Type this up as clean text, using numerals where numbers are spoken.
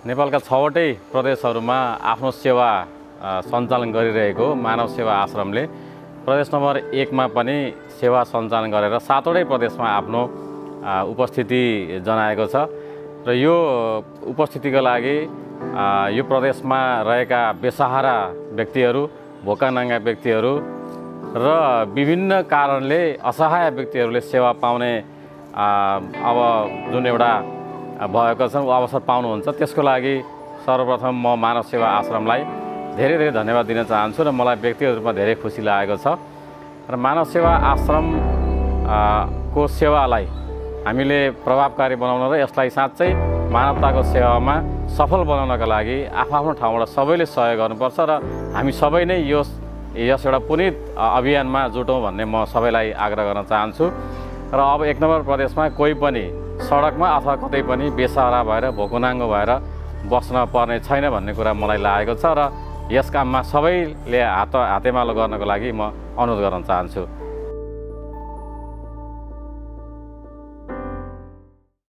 नेपालका 6वटै प्रदेशहरूमा आफ्नो सेवा सञ्चालन गरिरहेको मानव सेवा आश्रमले प्रदेश नम्बर 1 मा पनि सेवा सञ्चालन गरेर 7वटै प्रदेशमा आफ्नो उपस्थिति जनाएको छ र यो उपस्थितिको लागि यो प्रदेशमा रहेका बेसहारा व्यक्तिहरू, भोका नाङ्गा व्यक्तिहरू र विभिन्न कारणले असहाय व्यक्तिहरूले सेवा पाउने अब जुन एउटा भएको छ अवसर पाउनुहुन्छ, त्यसको लागि सर्वप्रथम म मानव सेवा आश्रमलाई धेरै धेरै धन्यवाद दिन चाहन्छु र मलाई व्यक्तिगत रूपमा धेरै खुसी लागेको छ र मानव सेवा आश्रम को सेवालाई हामीले प्रभावकारी बनाउन र यसलाई साँच्चै मानवताको सेवामा सफल बनाउनका लागि आफ्नो ठाउँबाट सबैले सहयोग गर्नुपर्छ र हामी सबै नै यस एउटा पुनित अभियानमा जुटौँ भन्ने म सबैलाई आग्रह गर्न चाहन्छु र अब 1 नम्बर प्रदेशमा कोही पनि सडकमा अथवा कतै पनि बेसहारा भएर भोकुनाङ्गो भएर बस्न पर्ने छैन भन्ने कुरा मलाई लागेको छ र यस काममा सबैले हातेमालो गर्नको लागि म अनुरोध गर्न चाहन्छु।